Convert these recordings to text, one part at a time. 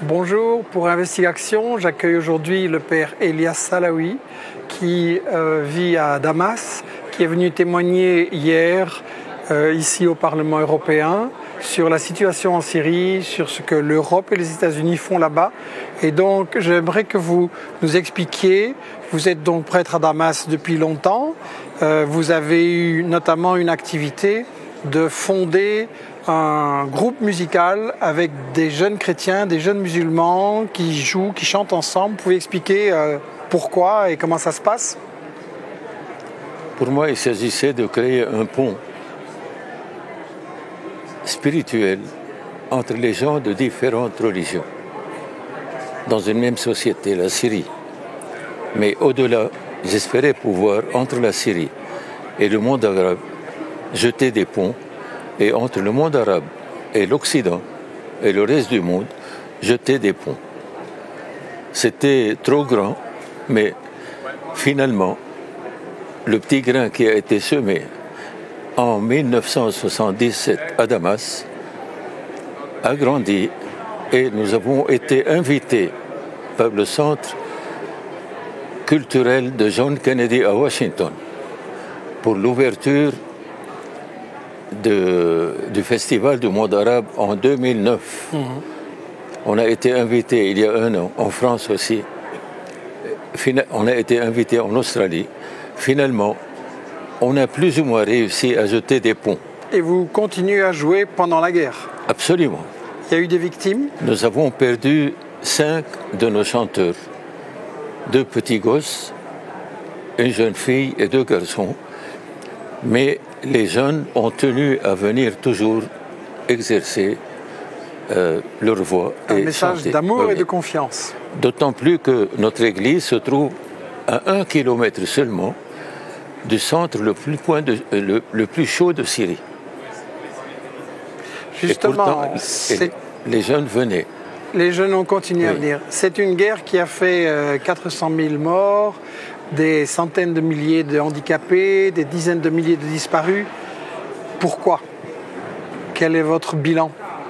Bonjour, pour Investigation, j'accueille aujourd'hui le père Elias Salaoui qui vit à Damas, qui est venu témoigner hier ici au Parlement européen sur la situation en Syrie, sur ce que l'Europe et les États-Unis font là-bas. Et donc j'aimerais que vous nous expliquiez, vous êtes donc prêtre à Damas depuis longtemps, vous avez eu notamment une activité de fonder un groupe musical avec des jeunes chrétiens, des jeunes musulmans qui jouent, qui chantent ensemble. Vous pouvez expliquer pourquoi et comment ça se passe? Pour moi, il s'agissait de créer un pont spirituel entre les gens de différentes religions dans une même société, la Syrie. Mais au-delà, j'espérais pouvoir, entre la Syrie et le monde arabe, jeter des ponts, et entre le monde arabe et l'Occident et le reste du monde, jeter des ponts. C'était trop grand, mais finalement, le petit grain qui a été semé en 1977 à Damas a grandi et nous avons été invités par le Centre culturel de John Kennedy à Washington pour l'ouverture du Festival du monde arabe en 2009. On a été invité il y a un an en France aussi. On a été invité en Australie. Finalement, on a plus ou moins réussi à jeter des ponts. Et vous continuez à jouer pendant la guerre? Absolument. Il y a eu des victimes? Nous avons perdu 5 de nos chanteurs. 2 petits gosses, une jeune fille et 2 garçons. Mais les jeunes ont tenu à venir toujours exercer leur voix et chanter. Un message d'amour et de confiance. D'autant plus que notre église se trouve à 1 kilomètre seulement du centre le plus chaud de Syrie. Justement, et pourtant, les jeunes venaient. Les jeunes ont continué à venir. C'est une guerre qui a fait 400 000 morts, des centaines de milliers de handicapés, des dizaines de milliers de disparus. Pourquoi? Quel est votre bilan?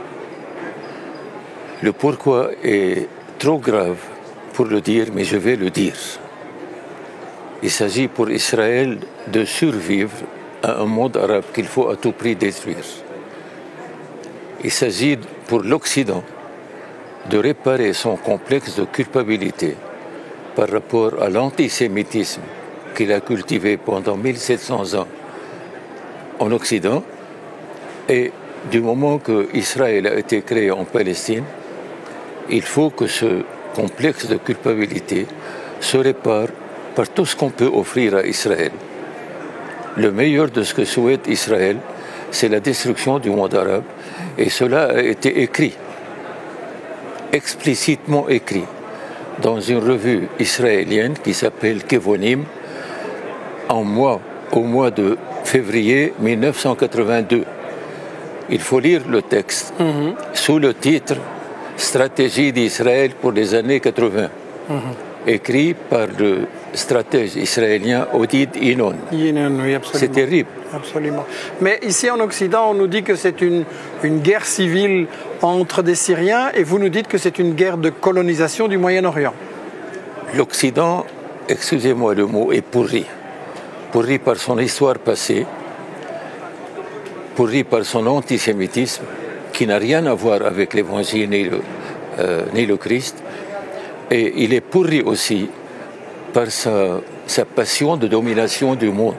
Le pourquoi est trop grave pour le dire, mais je vais le dire. Il s'agit pour Israël de survivre à un monde arabe qu'il faut à tout prix détruire. Il s'agit pour l'Occident de réparer son complexe de culpabilité par rapport à l'antisémitisme qu'il a cultivé pendant 1700 ans en Occident. Et du moment que Israël a été créé en Palestine, il faut que ce complexe de culpabilité se répare par tout ce qu'on peut offrir à Israël. Le meilleur de ce que souhaite Israël, c'est la destruction du monde arabe. Et cela a été écrit, explicitement écrit, dans une revue israélienne qui s'appelle Kevonim, au mois de février 1982. Il faut lire le texte sous le titre « Stratégie d'Israël pour les années 80 », écrit par le stratège israélien Oded Yinon. Oui, absolument. C'est terrible. Absolument. Mais ici en Occident, on nous dit que c'est une guerre civile entre des Syriens et vous nous dites que c'est une guerre de colonisation du Moyen-Orient. L'Occident, excusez-moi le mot, est pourri. Pourri par son histoire passée, pourri par son antisémitisme, qui n'a rien à voir avec l'Évangile ni le Christ. Et il est pourri aussi par sa passion de domination du monde.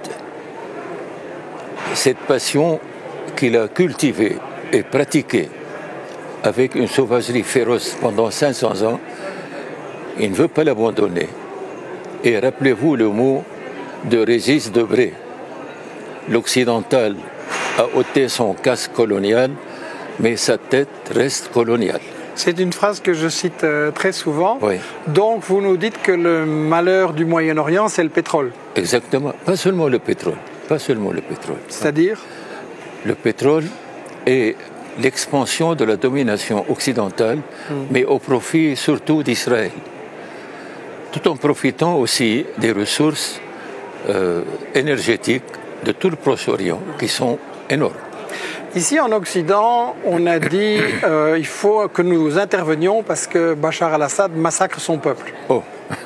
Cette passion qu'il a cultivée et pratiquée avec une sauvagerie féroce pendant 500 ans, il ne veut pas l'abandonner. Et rappelez-vous le mot de Régis Debray. L'occidental a ôté son casque colonial, mais sa tête reste coloniale. C'est une phrase que je cite très souvent. Oui. Donc vous nous dites que le malheur du Moyen-Orient, c'est le pétrole. Exactement. Pas seulement le pétrole. Pas seulement le pétrole. C'est-à-dire? Le pétrole est l'expansion de la domination occidentale, mais au profit surtout d'Israël. Tout en profitant aussi des ressources énergétiques de tout le Proche-Orient, qui sont énormes. Ici en Occident, on a dit il faut que nous intervenions parce que Bachar al-Assad massacre son peuple. Oh.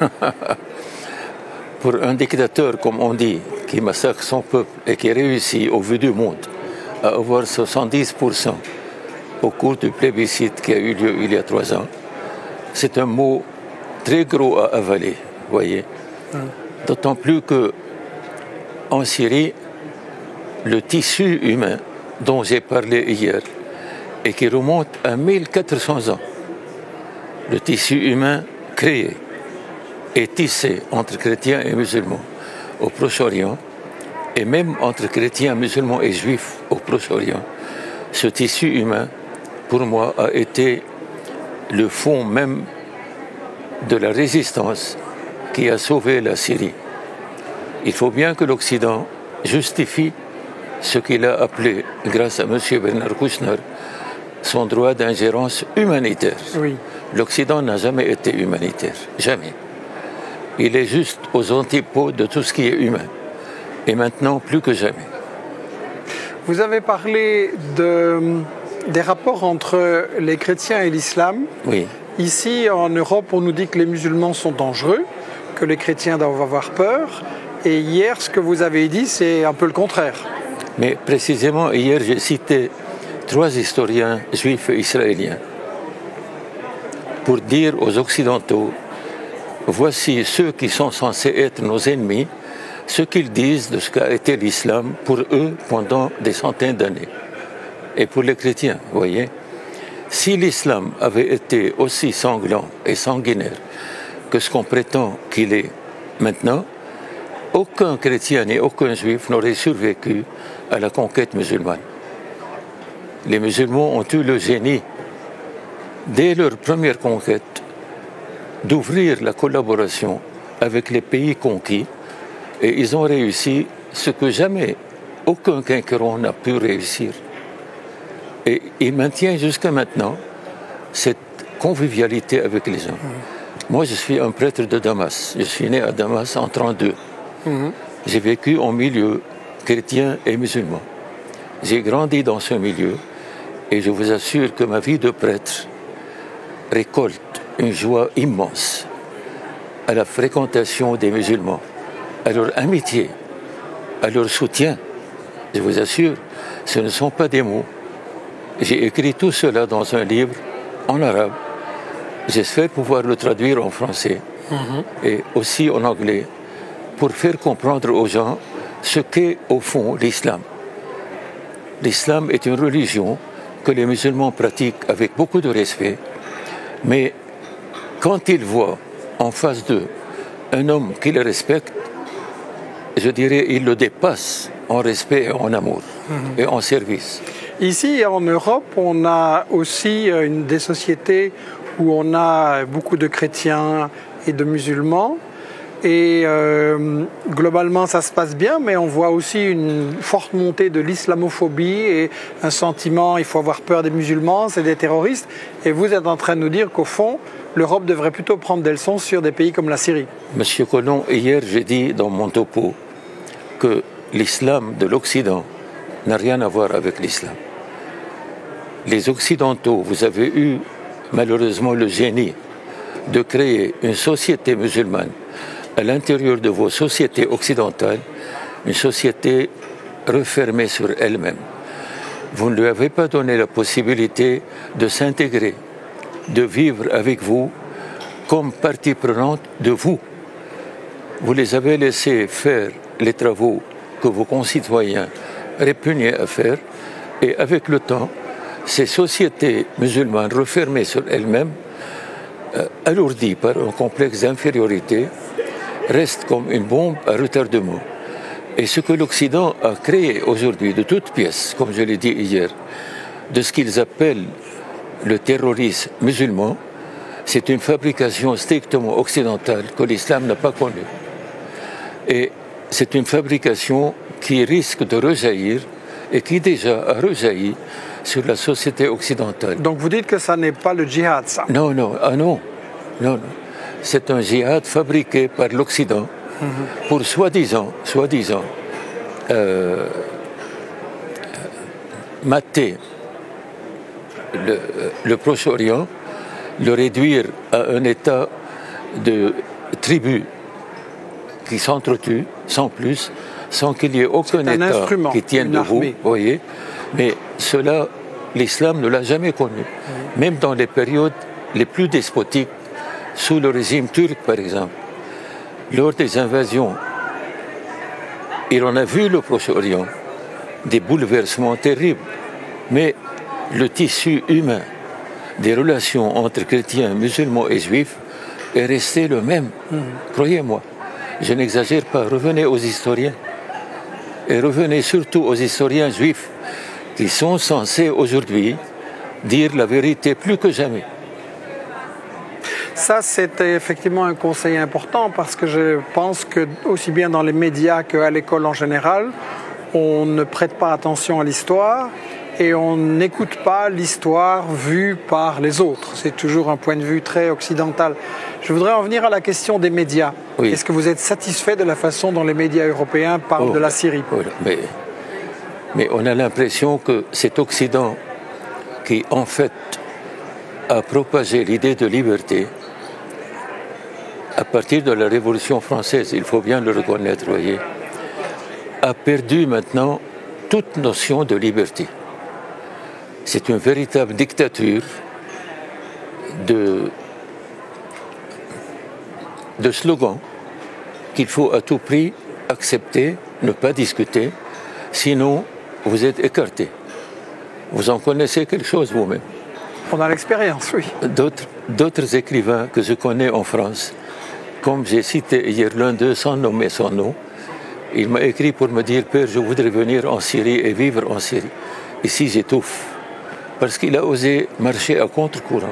Pour un dictateur, comme on dit, qui massacre son peuple et qui réussit au vu du monde à avoir 70% au cours du plébiscite qui a eu lieu il y a 3 ans, c'est un mot très gros à avaler, voyez. D'autant plus que en Syrie, le tissu humain dont j'ai parlé hier et qui remonte à 1400 ans, le tissu humain créé et tissé entre chrétiens et musulmans au Proche-Orient, et même entre chrétiens, musulmans et juifs au Proche-Orient, ce tissu humain, pour moi, a été le fond même de la résistance qui a sauvé la Syrie. Il faut bien que l'Occident justifie ce qu'il a appelé, grâce à M. Bernard Kouchner, son droit d'ingérence humanitaire. Oui. L'Occident n'a jamais été humanitaire, jamais. Il est juste aux antipodes de tout ce qui est humain. Et maintenant, plus que jamais. Vous avez parlé des rapports entre les chrétiens et l'islam. Oui. Ici, en Europe, on nous dit que les musulmans sont dangereux, que les chrétiens doivent avoir peur. Et hier, ce que vous avez dit, c'est un peu le contraire. Mais précisément, hier, j'ai cité 3 historiens juifs et israéliens pour dire aux Occidentaux, voici ceux qui sont censés être nos ennemis, ce qu'ils disent de ce qu'a été l'islam pour eux pendant des centaines d'années. Et pour les chrétiens, vous voyez, si l'islam avait été aussi sanglant et sanguinaire que ce qu'on prétend qu'il est maintenant, aucun chrétien ni aucun juif n'aurait survécu à la conquête musulmane. Les musulmans ont eu le génie, dès leur première conquête, d'ouvrir la collaboration avec les pays conquis, et ils ont réussi ce que jamais aucun conquérant n'a pu réussir. Et ils maintiennent jusqu'à maintenant cette convivialité avec les gens. Moi, je suis un prêtre de Damas. Je suis né à Damas en 1932. J'ai vécu en milieu chrétien et musulman. J'ai grandi dans ce milieu et je vous assure que ma vie de prêtre récolte une joie immense à la fréquentation des musulmans, à leur amitié, à leur soutien. Je vous assure, ce ne sont pas des mots. J'ai écrit tout cela dans un livre en arabe. J'espère pouvoir le traduire en français et aussi en anglais pour faire comprendre aux gens ce qu'est au fond l'islam. L'islam est une religion que les musulmans pratiquent avec beaucoup de respect, mais quand ils voient en face d'eux un homme qui les respecte, je dirais ils le dépassent en respect et en amour et en service. Ici, en Europe, on a aussi des sociétés où on a beaucoup de chrétiens et de musulmans. Et globalement, ça se passe bien, mais on voit aussi une forte montée de l'islamophobie et un sentiment, il faut avoir peur des musulmans, c'est des terroristes. Et vous êtes en train de nous dire qu'au fond, l'Europe devrait plutôt prendre des leçons sur des pays comme la Syrie. Monsieur Collomb, hier, j'ai dit dans mon topo que l'islam de l'Occident n'a rien à voir avec l'islam. Les Occidentaux, vous avez eu malheureusement le génie de créer une société musulmane à l'intérieur de vos sociétés occidentales, une société refermée sur elle-même. Vous ne lui avez pas donné la possibilité de s'intégrer, de vivre avec vous comme partie prenante de vous. Vous les avez laissés faire les travaux que vos concitoyens répugnaient à faire, et avec le temps, ces sociétés musulmanes refermées sur elles-mêmes, alourdies par un complexe d'infériorité, restent comme une bombe à retardement. Et ce que l'Occident a créé aujourd'hui de toutes pièces, comme je l'ai dit hier, de ce qu'ils appellent le terrorisme musulman, c'est une fabrication strictement occidentale que l'islam n'a pas connue. Et c'est une fabrication qui risque de rejaillir et qui déjà a rejailli sur la société occidentale. Donc vous dites que ça n'est pas le djihad, ça? Non, non, non. C'est un djihad fabriqué par l'Occident pour soi-disant mater le Proche-Orient, le réduire à un état de tribus qui s'entretuent sans plus, sans qu'il y ait aucun État qui tienne debout, voyez. Mais cela, l'islam ne l'a jamais connu. Même dans les périodes les plus despotiques, sous le régime turc par exemple, lors des invasions, il en a vu le Proche-Orient, des bouleversements terribles. Mais le tissu humain des relations entre chrétiens, musulmans et juifs est resté le même. Croyez-moi, je n'exagère pas. Revenez aux historiens. Et revenez surtout aux historiens juifs qui sont censés aujourd'hui dire la vérité plus que jamais. Ça, c'était effectivement un conseil important parce que je pense que aussi bien dans les médias qu'à l'école en général, on ne prête pas attention à l'histoire et on n'écoute pas l'histoire vue par les autres. C'est toujours un point de vue très occidental. Je voudrais en venir à la question des médias. Oui. Est-ce que vous êtes satisfait de la façon dont les médias européens parlent de la Syrie? Mais on a l'impression que cet Occident qui, en fait, a propagé l'idée de liberté à partir de la Révolution française, il faut bien le reconnaître, voyez, a perdu maintenant toute notion de liberté. C'est une véritable dictature de slogans qu'il faut à tout prix accepter, ne pas discuter, sinon vous êtes écarté. Vous en connaissez quelque chose vous-même. On a l'expérience, oui. D'autres écrivains que je connais en France, comme j'ai cité hier l'un d'eux sans nommer son nom, il m'a écrit pour me dire « Père, je voudrais venir en Syrie et vivre en Syrie. Ici, j'étouffe. » Parce qu'il a osé marcher à contre-courant.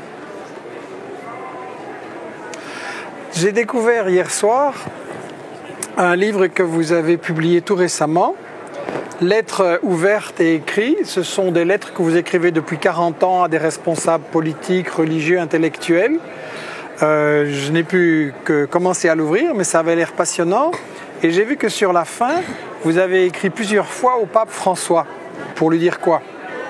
J'ai découvert hier soir un livre que vous avez publié tout récemment, Lettres ouvertes et écrites. Ce sont des lettres que vous écrivez depuis 40 ans à des responsables politiques, religieux, intellectuels. Je n'ai pu que commencer à l'ouvrir, mais ça avait l'air passionnant. Et j'ai vu que sur la fin, vous avez écrit plusieurs fois au pape François. Pour lui dire quoi?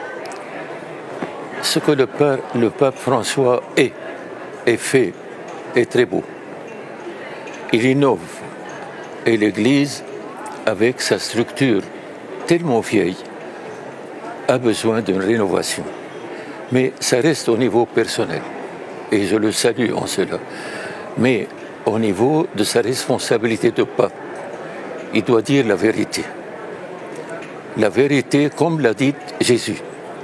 Ce que le pape François est fait est très beau. Il innove. Et l'Église, avec sa structure tellement vieille, a besoin d'une rénovation. Mais ça reste au niveau personnel. Et je le salue en cela. Mais au niveau de sa responsabilité de pape, il doit dire la vérité. La vérité comme l'a dit Jésus.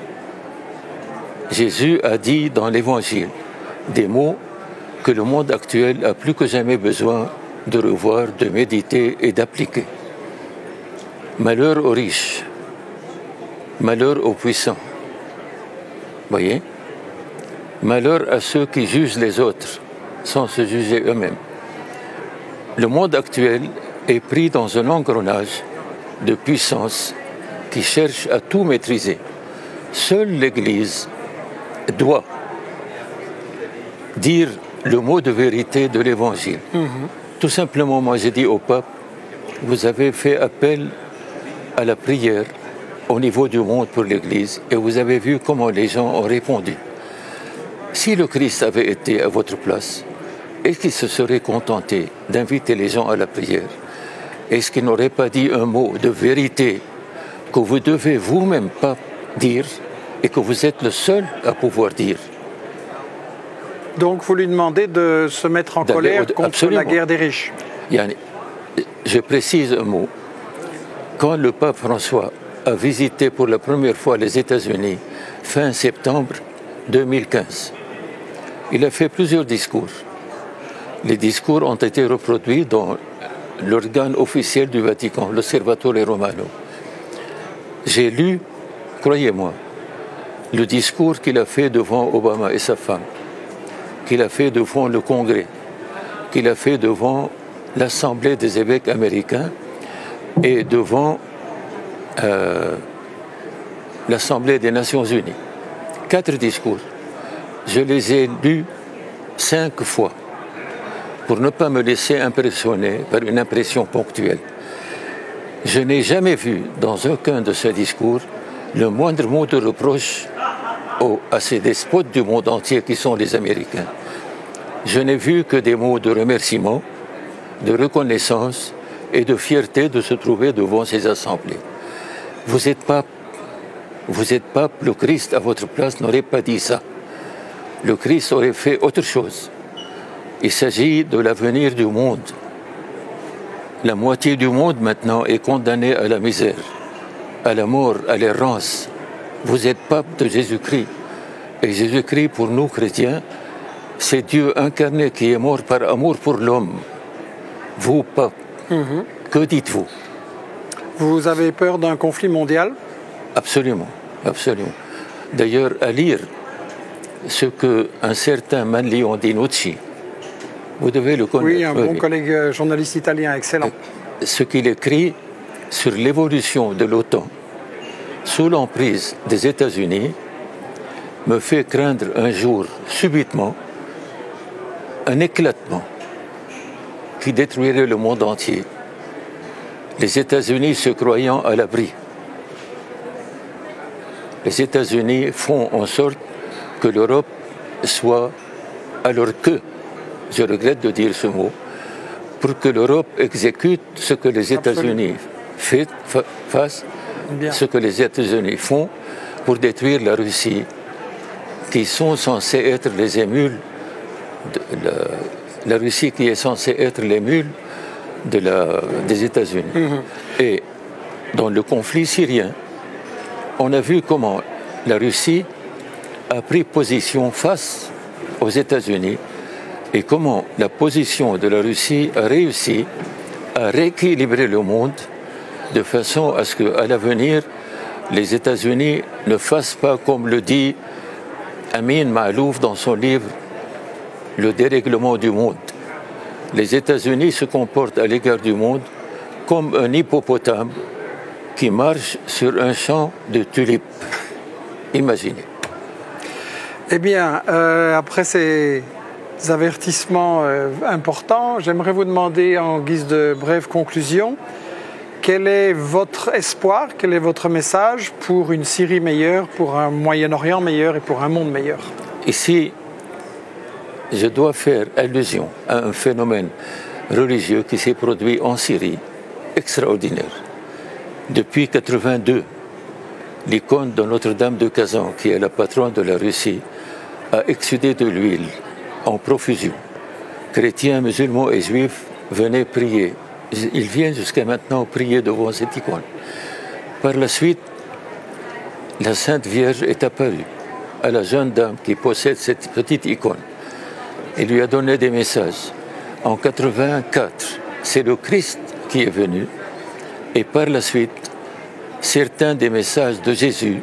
Jésus a dit dans l'Évangile des mots que le monde actuel a plus que jamais besoin de revoir, de méditer et d'appliquer. Malheur aux riches, malheur aux puissants. Voyez? Malheur à ceux qui jugent les autres sans se juger eux-mêmes. Le monde actuel est pris dans un engrenage de puissance qui cherche à tout maîtriser. Seule l'Église doit dire le mot de vérité de l'Évangile. Tout simplement, moi j'ai dit au pape, vous avez fait appel à la prière au niveau du monde pour l'Église et vous avez vu comment les gens ont répondu. Si le Christ avait été à votre place, est-ce qu'il se serait contenté d'inviter les gens à la prière? Est-ce qu'il n'aurait pas dit un mot de vérité que vous devez vous-même pas dire et que vous êtes le seul à pouvoir dire? Donc vous lui demandez de se mettre en colère contre absolument. La guerre des riches. Je précise un mot. Quand le pape François a visité pour la première fois les États-Unis fin septembre 2015, il a fait plusieurs discours. Les discours ont été reproduits dans l'organe officiel du Vatican, l'Osservatore Romano. J'ai lu, croyez-moi, le discours qu'il a fait devant Obama et sa femme, qu'il a fait devant le Congrès, qu'il a fait devant l'Assemblée des évêques américains et devant l'Assemblée des Nations Unies. 4 discours. Je les ai lus 5 fois pour ne pas me laisser impressionner par une impression ponctuelle. Je n'ai jamais vu dans aucun de ces discours le moindre mot de reproche à ces despotes du monde entier qui sont les Américains. Je n'ai vu que des mots de remerciement, de reconnaissance et de fierté de se trouver devant ces assemblées. Vous êtes pape, le Christ à votre place n'aurait pas dit ça. Le Christ aurait fait autre chose. Il s'agit de l'avenir du monde. La moitié du monde maintenant est condamnée à la misère, à la mort, à l'errance. Vous êtes pape de Jésus-Christ. Et Jésus-Christ, pour nous chrétiens, c'est Dieu incarné qui est mort par amour pour l'homme. Vous, pape, que dites-vous? Vous avez peur d'un conflit mondial? Absolument, absolument. D'ailleurs, à lire ce qu'un certain Manlio Dinucci, vous devez le connaître. Oui, un bon collègue journaliste italien, excellent. Ce qu'il écrit sur l'évolution de l'OTAN sous l'emprise des États-Unis me fait craindre un jour, subitement, un éclatement qui détruirait le monde entier. Les États-Unis se croyant à l'abri. Les États-Unis font en sorte que l'Europe soit, alors que, je regrette de dire ce mot, pour que l'Europe exécute ce que les États-Unis fassent, ce que les États-Unis font pour détruire la Russie, qui sont censés être les émules, la Russie qui est censée être l'émule des États-Unis. Et dans le conflit syrien, on a vu comment la Russie a pris position face aux États-Unis et comment la position de la Russie a réussi à rééquilibrer le monde de façon à ce qu'à l'avenir, les États-Unis ne fassent pas, comme le dit Amin Maalouf dans son livre « Le dérèglement du monde ». Les États-Unis se comportent à l'égard du monde comme un hippopotame qui marche sur un champ de tulipes. Imaginez. Eh bien, après ces avertissements importants, j'aimerais vous demander en guise de brève conclusion, quel est votre espoir, quel est votre message pour une Syrie meilleure, pour un Moyen-Orient meilleur et pour un monde meilleur? Ici, je dois faire allusion à un phénomène religieux qui s'est produit en Syrie, extraordinaire. Depuis 1982, l'icône de Notre-Dame de Kazan, qui est la patronne de la Russie, a exsudé de l'huile en profusion. Chrétiens, musulmans et juifs venaient prier. Ils viennent jusqu'à maintenant prier devant cette icône. Par la suite, la Sainte Vierge est apparue à la jeune dame qui possède cette petite icône. Il lui a donné des messages. En 1984, c'est le Christ qui est venu. Et par la suite, certains des messages de Jésus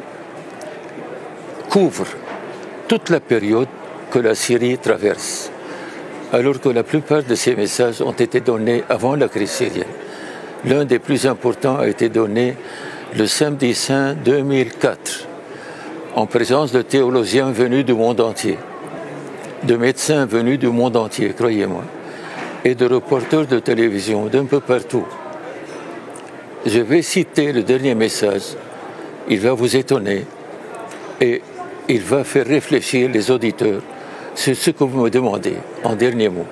couvrent toute la période que la Syrie traverse, alors que la plupart de ces messages ont été donnés avant la crise syrienne. L'un des plus importants a été donné le samedi saint 2004, en présence de théologiens venus du monde entier, de médecins venus du monde entier, croyez-moi, et de reporters de télévision d'un peu partout. Je vais citer le dernier message, il va vous étonner et il va faire réfléchir les auditeurs sur ce que vous me demandez en dernier mot.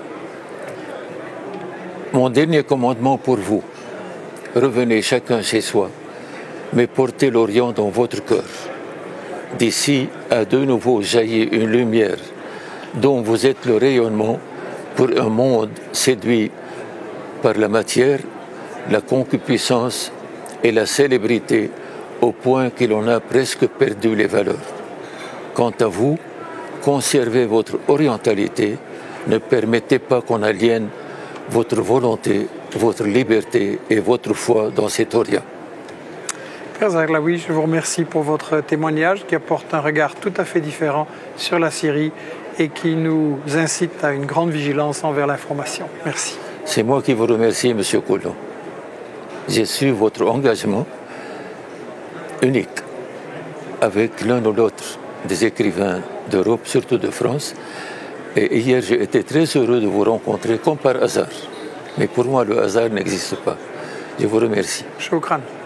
Mon dernier commandement pour vous, revenez chacun chez soi, mais portez l'Orient dans votre cœur. D'ici a de nouveau jailli une lumière dont vous êtes le rayonnement pour un monde séduit par la matière, la concupiscence et la célébrité au point qu'il en a presque perdu les valeurs. Quant à vous, conservez votre orientalité, ne permettez pas qu'on aliène votre volonté, votre liberté et votre foi dans cet Orient. Père Zarqlaoui, je vous remercie pour votre témoignage qui apporte un regard tout à fait différent sur la Syrie et qui nous incite à une grande vigilance envers l'information. Merci. C'est moi qui vous remercie, M. Coulon. J'ai su votre engagement unique avec l'un ou l'autre des écrivains d'Europe, surtout de France. Et hier, j'ai été très heureux de vous rencontrer comme par hasard. Mais pour moi, le hasard n'existe pas. Je vous remercie. Shukran.